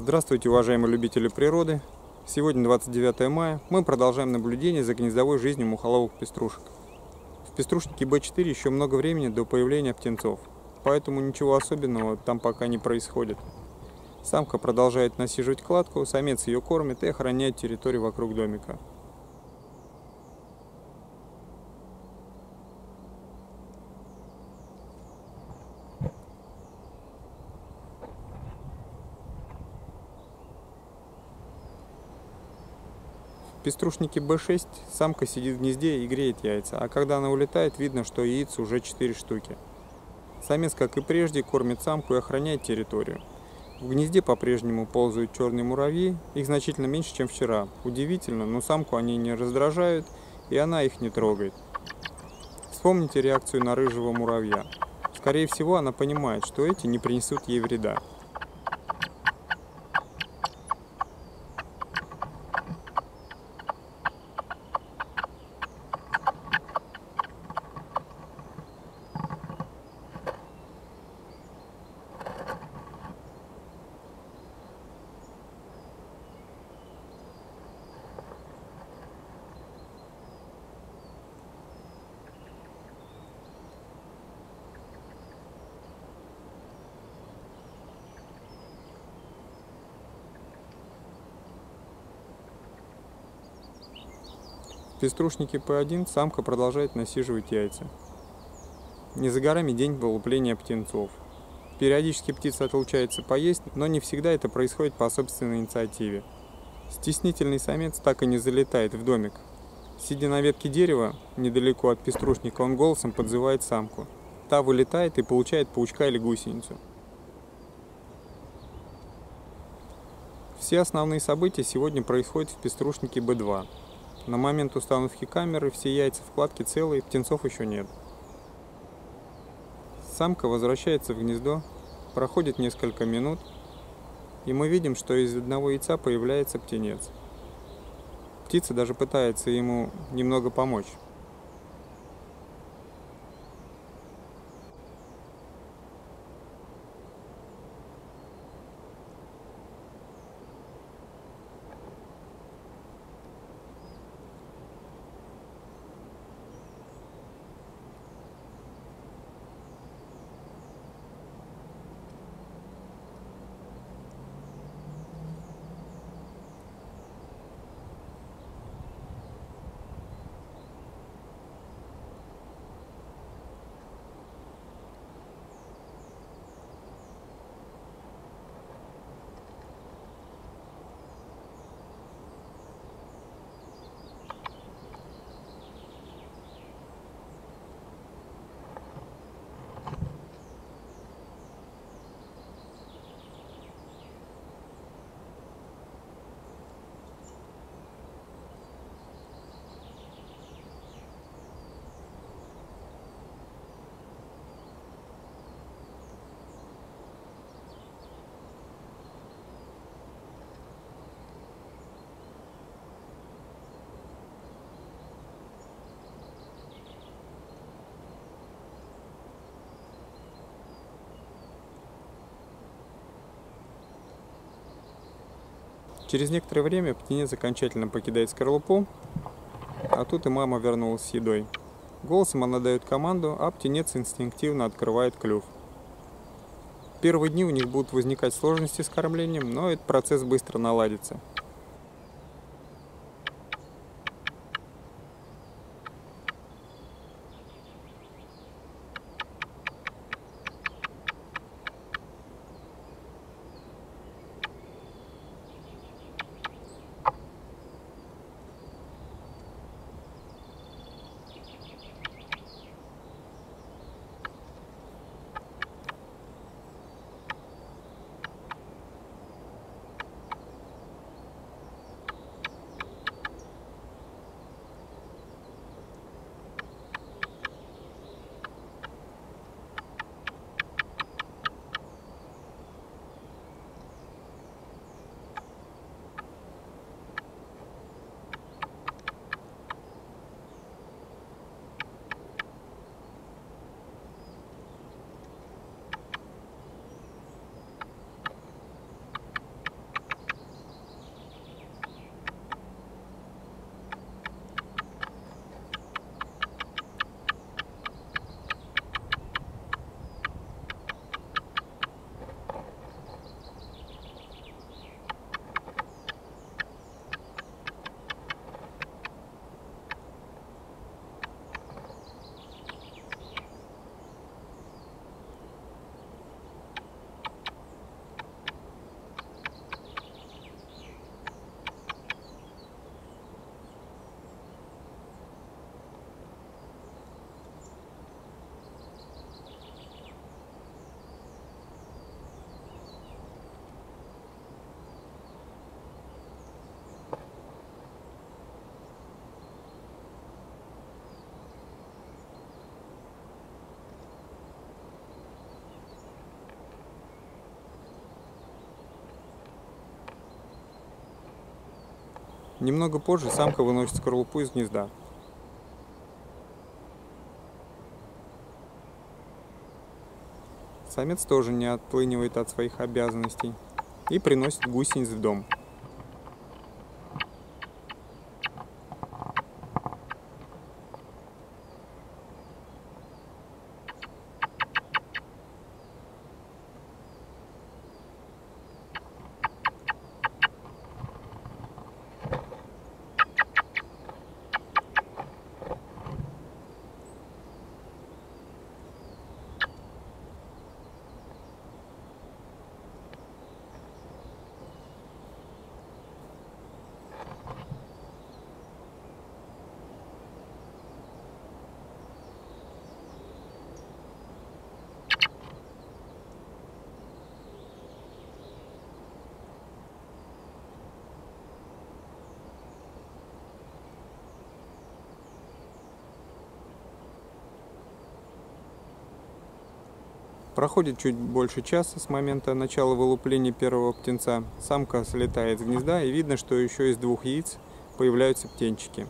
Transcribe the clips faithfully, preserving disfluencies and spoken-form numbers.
Здравствуйте, уважаемые любители природы! Сегодня двадцать девятое мая. Мы продолжаем наблюдение за гнездовой жизнью мухоловых пеструшек. В пеструшнике бэ четыре еще много времени до появления птенцов, поэтому ничего особенного там пока не происходит. Самка продолжает насиживать кладку, самец ее кормит и охраняет территорию вокруг домика. В пеструшнике бэ шесть самка сидит в гнезде и греет яйца, а когда она улетает, видно, что яиц уже четыре штуки. Самец, как и прежде, кормит самку и охраняет территорию. В гнезде по-прежнему ползают черные муравьи, их значительно меньше, чем вчера. Удивительно, но самку они не раздражают, и она их не трогает. Вспомните реакцию на рыжего муравья. Скорее всего, она понимает, что эти не принесут ей вреда. В пеструшнике пэ один самка продолжает насиживать яйца. Не за горами день вылупления птенцов. Периодически птица отлучается поесть, но не всегда это происходит по собственной инициативе. Стеснительный самец так и не залетает в домик. Сидя на ветке дерева, недалеко от пеструшника, он голосом подзывает самку. Та вылетает и получает паучка или гусеницу. Все основные события сегодня происходят в пеструшнике бэ два. На момент установки камеры все яйца в кладке целые, птенцов еще нет. Самка возвращается в гнездо, проходит несколько минут, и мы видим, что из одного яйца появляется птенец. Птица даже пытается ему немного помочь. Через некоторое время птенец окончательно покидает скорлупу, а тут и мама вернулась с едой. Голосом она дает команду, а птенец инстинктивно открывает клюв. В первые дни у них будут возникать сложности с кормлением, но этот процесс быстро наладится. Немного позже самка выносит скорлупу из гнезда. Самец тоже не отлынивает от своих обязанностей и приносит гусениц в дом. Проходит чуть больше часа с момента начала вылупления первого птенца. Самка слетает с гнезда, и видно, что еще из двух яиц появляются птенчики.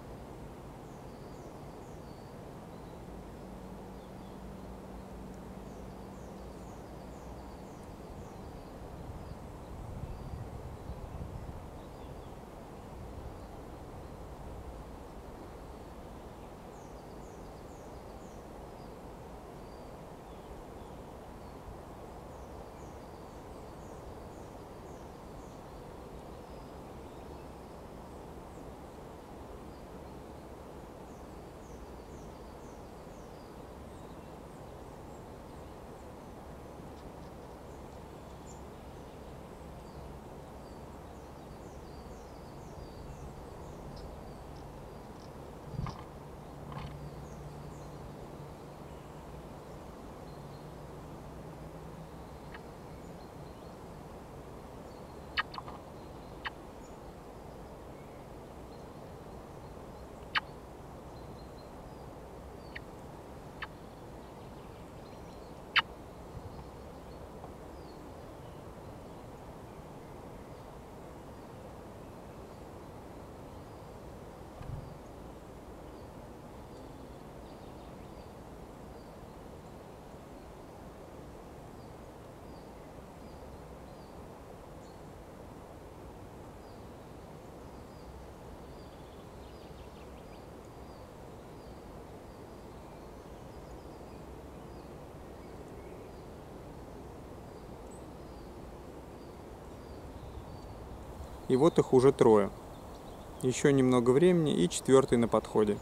И вот их уже трое. Еще немного времени, и четвертый на подходе.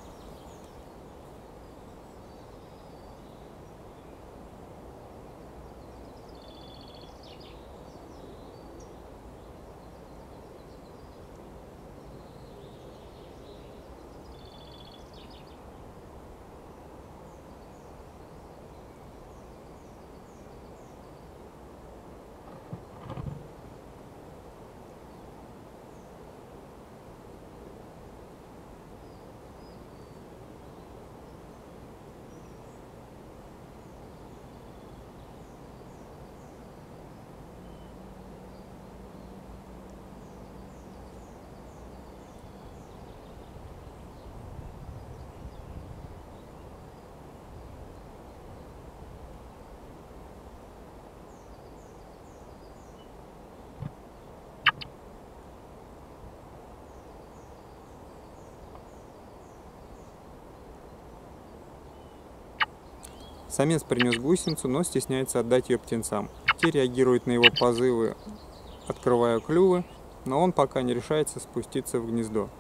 Самец принес гусеницу, но стесняется отдать ее птенцам. Те реагируют на его позывы, открывая клювы, но он пока не решается спуститься в гнездо.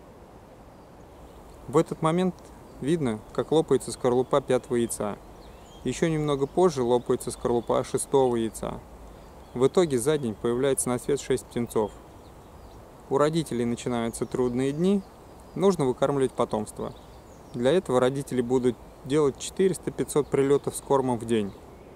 В этот момент видно, как лопается скорлупа пятого яйца. Еще немного позже лопается скорлупа шестого яйца. В итоге за день появляется на свет шесть птенцов. У родителей начинаются трудные дни, нужно выкармливать потомство. Для этого родители будут делать четыреста-пятьсот прилетов с кормом в день.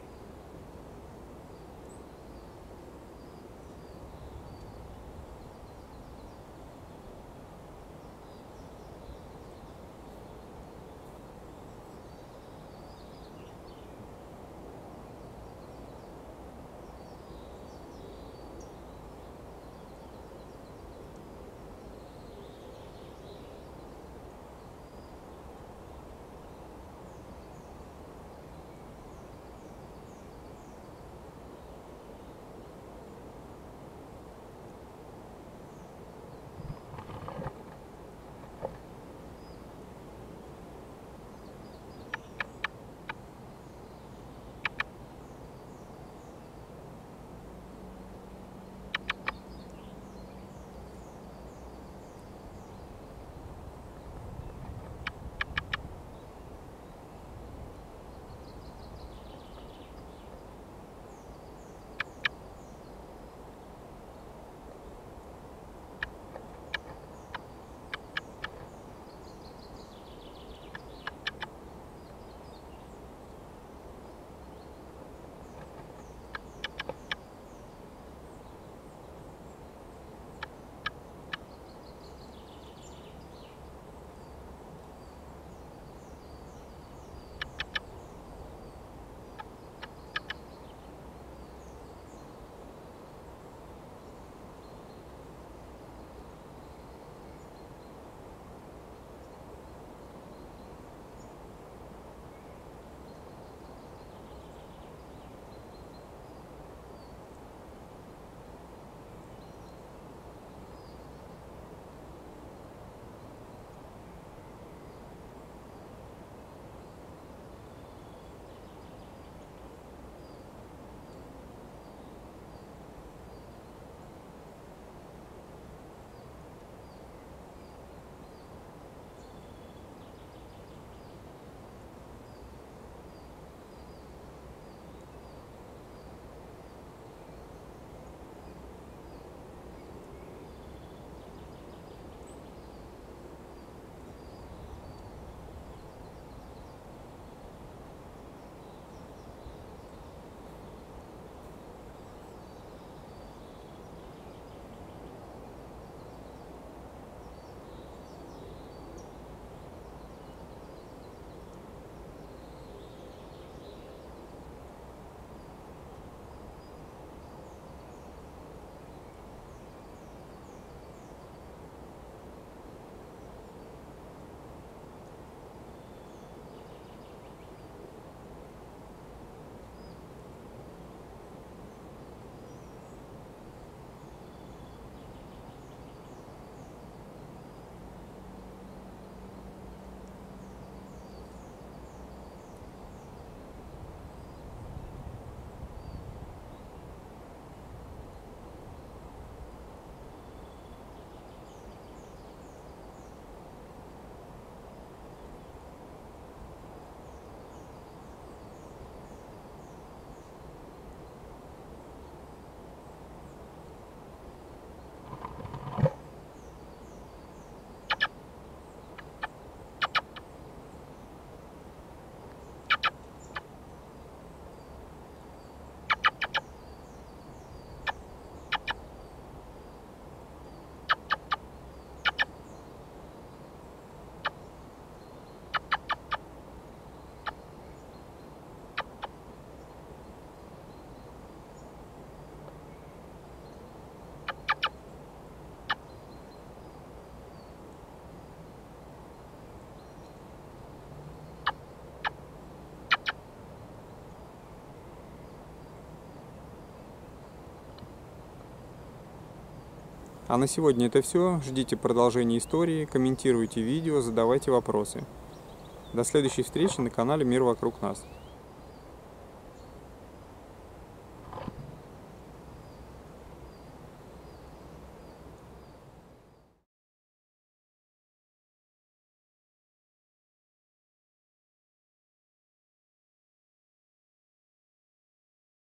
А на сегодня это все. Ждите продолжения истории, комментируйте видео, задавайте вопросы. До следующей встречи на канале Мир вокруг нас.